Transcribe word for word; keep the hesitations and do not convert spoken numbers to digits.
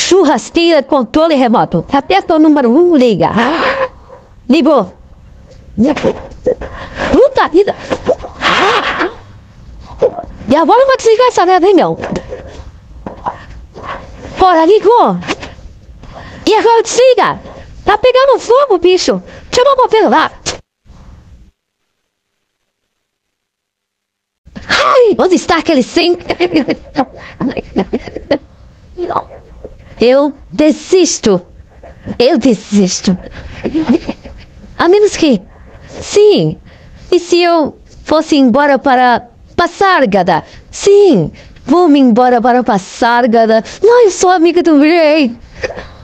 churrasqueira, controle remoto. Aperta o número um, liga. Ligou. Puta vida. E agora eu vou desligar essa merda, hein, meu? Bora, ligou. E agora desliga. Tá pegando fogo, bicho. Chama o bombeiro lá. Ai, onde está aquele sim? Eu desisto. Eu desisto. A menos que... Sim. E se eu fosse embora para Pasargada? Sim. Vou-me embora para Pasargada. Não, eu sou amiga do rei.